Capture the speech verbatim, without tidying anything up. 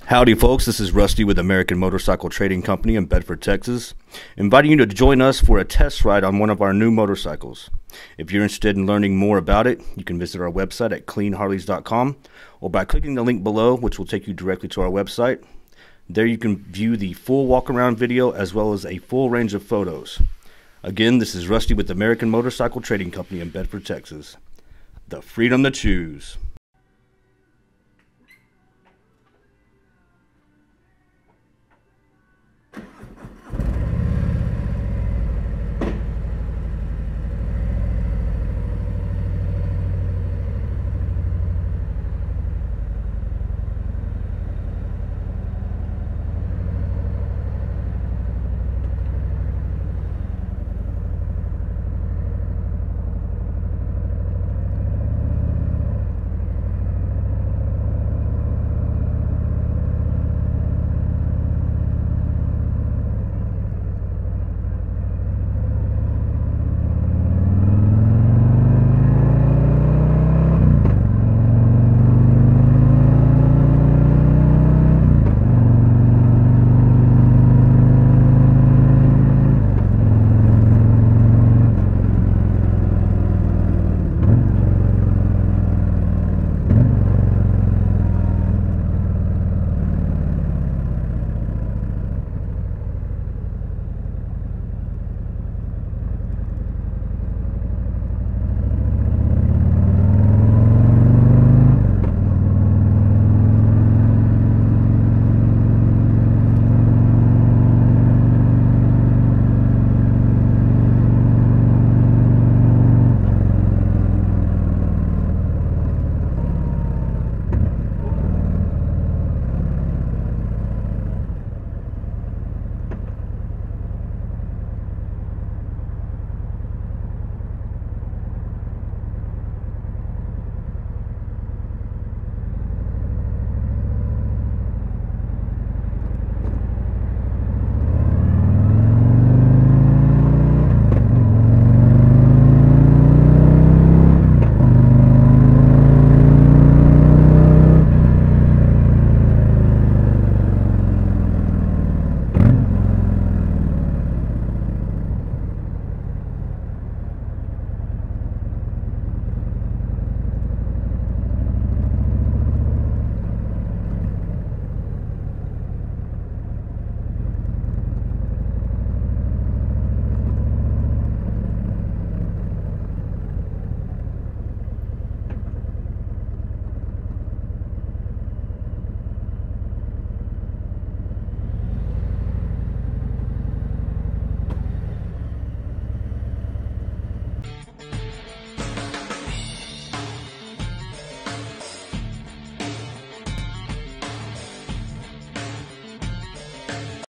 Howdy folks, this is Rusty with American Motorcycle Trading Company in Bedford, Texas, inviting you to join us for a test ride on one of our new motorcycles. If you're interested in learning more about it, you can visit our website at clean harleys dot com or by clicking the link below, which will take you directly to our website. There you can view the full walk-around video as well as a full range of photos. Again, this is Rusty with American Motorcycle Trading Company in Bedford, Texas. The freedom to choose.